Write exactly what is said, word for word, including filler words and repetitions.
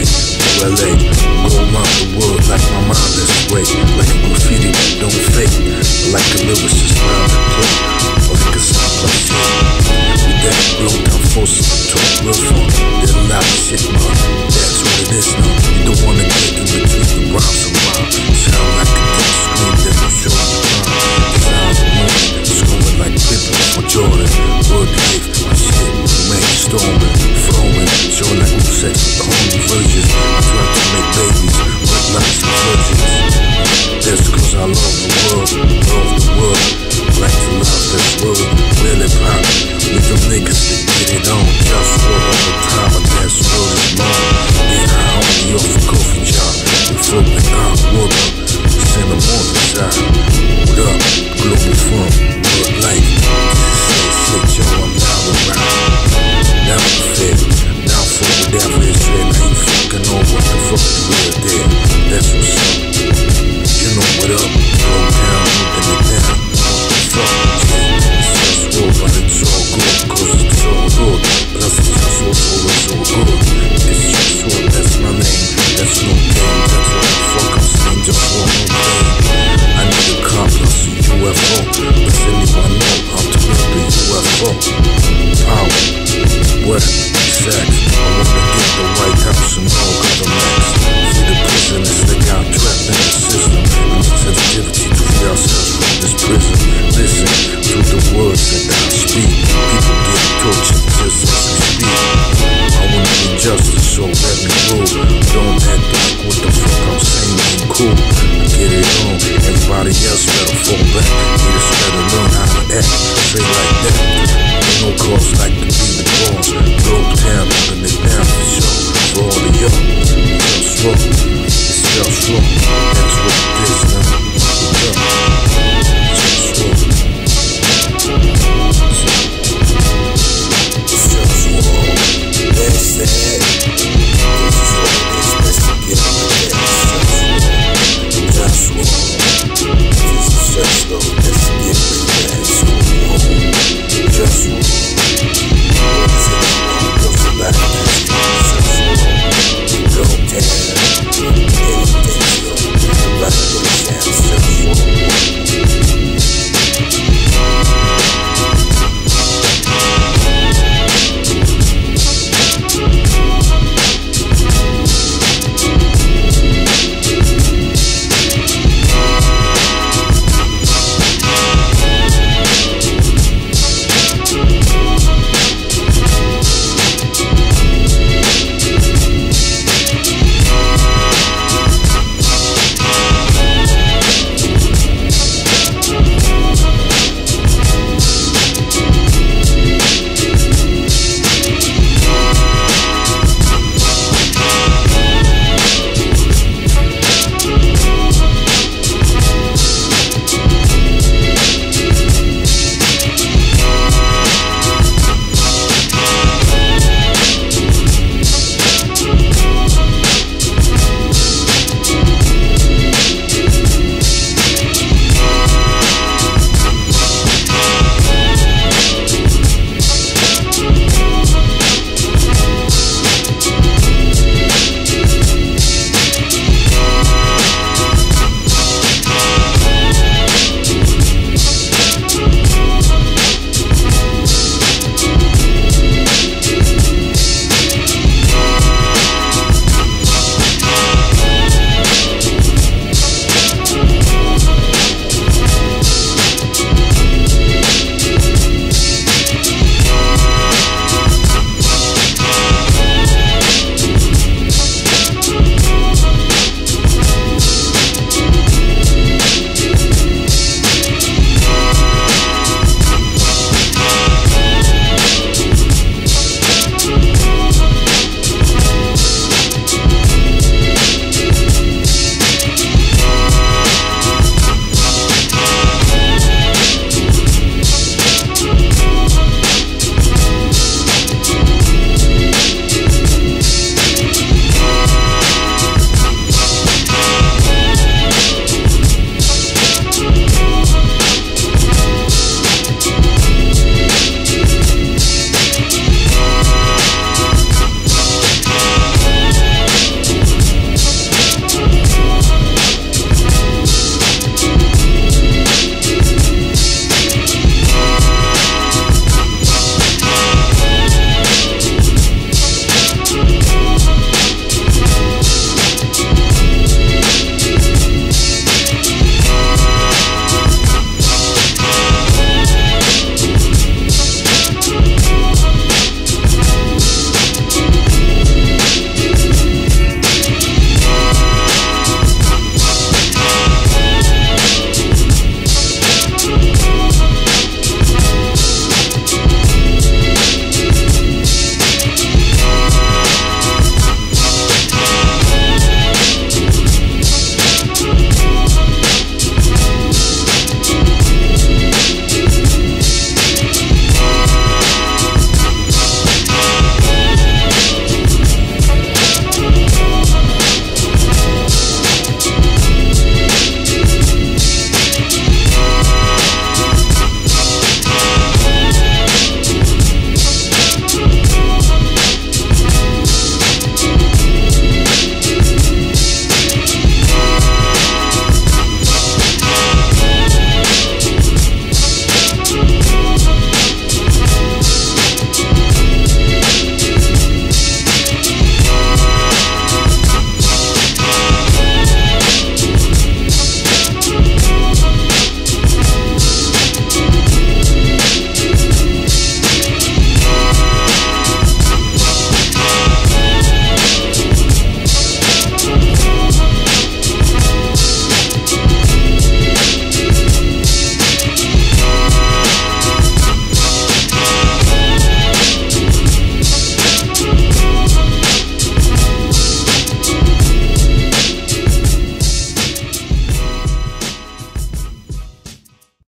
U L A, go around the world like my mind is great. Like a graffiti that don't fake, like a lyricist round the play, or like a sound like shit. With that real down force, talk real fun, that loud shit, man. That's what it is now. You don't wanna get in between the rhymes and rhyme. Sound like a deep scream that will show you crime. Sounds of morning, screwing like Pippen for Jordan. Word life, my shit, man, storming, flowing, showing like who sex, the holy virgins. I try to make babies, but like some virgins. That's cause I love the world, love the world. Like to love this world, really pop. With them niggas that get it on, just war all the time, and that's what it's long. Get high on the off a coffee job, and flipping out water. Send them on the side. What up, global firm, world life. Say shit, yo, I'm down around. Down the fair, down for whatever it's said. I ain't fucking know what the fuck you real there. That's what's up. You know what up.